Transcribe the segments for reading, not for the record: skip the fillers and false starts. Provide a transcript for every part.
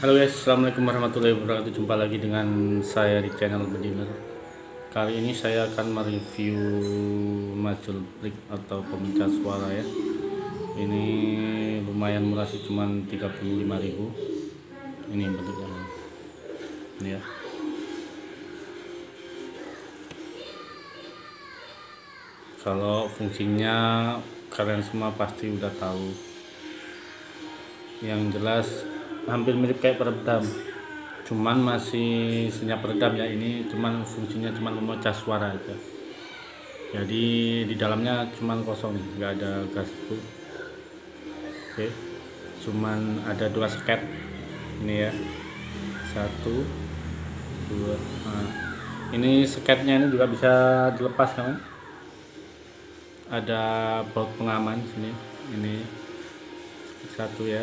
Halo guys, assalamualaikum warahmatullahi wabarakatuh. Jumpa lagi dengan saya di channel Bediner. Kali ini saya akan mereview muzzle brake atau pemecah suara ya. Ini lumayan murah sih, cuman 35.000. Ini bentuknya. Ini ya. Kalau fungsinya kalian semua pasti udah tahu. Yang jelas hampir mirip kayak peredam, cuman masih senyap peredam ya. Ini cuman fungsinya cuman memecah suara aja. Jadi di dalamnya cuman kosong, nggak ada gas tuh. Oke, cuman ada 2 sket ini ya, 1 2. Nah, ini sketnya ini juga bisa dilepas kan, ada baut pengaman sini. Ini satu ya,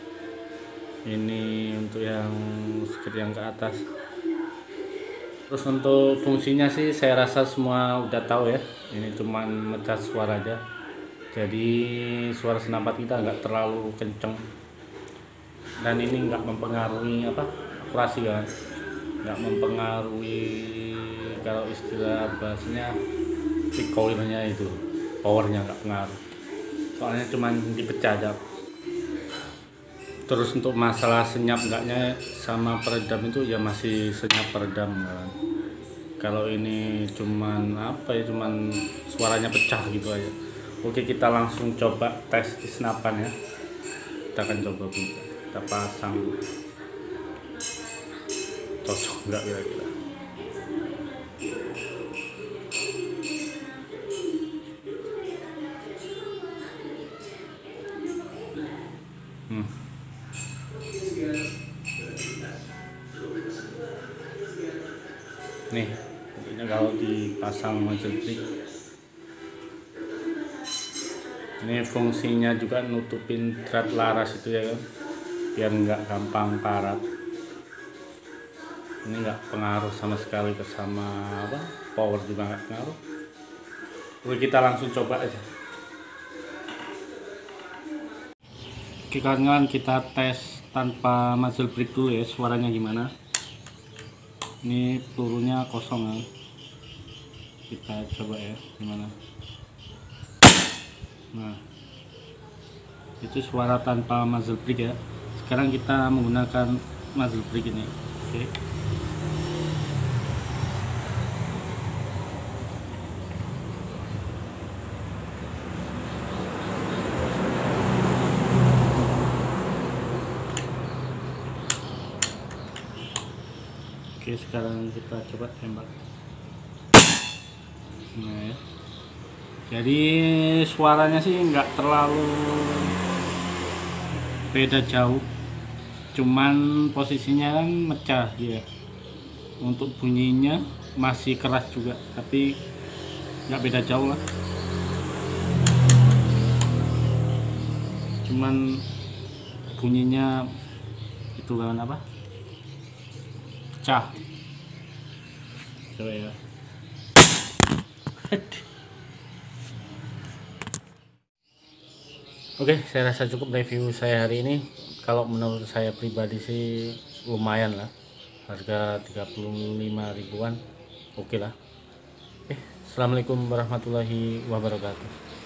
ini untuk yang sket yang ke atas. Terus untuk fungsinya sih saya rasa semua udah tahu ya. Ini cuman mecah suara aja, jadi suara senapan kita nggak terlalu kenceng, dan ini nggak mempengaruhi akurasi kan, nggak mempengaruhi kalau istilah bahasanya recoilnya itu, powernya nggak pengaruh, soalnya cuman dipecah aja. Terus untuk masalah senyap enggaknya sama peredam itu ya masih senyap peredam kan. Kalau ini cuman cuman suaranya pecah gitu aja. Oke, kita langsung coba tes di senapan ya. Kita akan coba buka. Kita pasang cocok enggak kira-kira. Nih, ini kalau dipasang muzzle brake, ini fungsinya juga nutupin thread laras itu ya kan, biar nggak gampang karat. Ini nggak pengaruh sama sekali ke power juga nggak pengaruh. Oke, kita langsung coba aja. Oke kawan-kawan, kita tes tanpa muzzle brake dulu ya, suaranya gimana. Ini pelurunya kosong ya. Kita coba ya gimana. Nah, itu suara tanpa muzzle brake ya. Sekarang kita menggunakan muzzle brake ini. Oke. Oke, sekarang kita coba tembak. Nah ya. Jadi suaranya sih nggak terlalu beda jauh, cuman posisinya kan mecah ya. Untuk bunyinya masih keras juga, tapi nggak beda jauh lah. Cuman bunyinya itu kan pecah. Coba ya. Oke, saya rasa cukup review saya hari ini. Kalau menurut saya pribadi sih lumayan lah, harga 35 ribuan oke lah. Assalamualaikum warahmatullahi wabarakatuh.